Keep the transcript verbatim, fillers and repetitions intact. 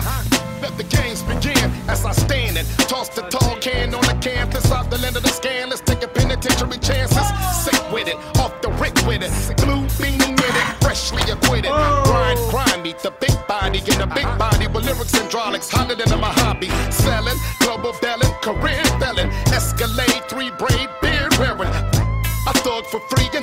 Let the games begin as I stand and toss the tall can on the campus out the land of the scan. Let's take a penitentiary chances. Sick with it, off the rick with it, blue beaming with it, freshly acquitted. Grind, grind, meet the big body in a big body with lyrics and hydraulics hotter than my hobby. Selling, global felon, career felon, Escalade, three braid, beard wearing. I thug for free.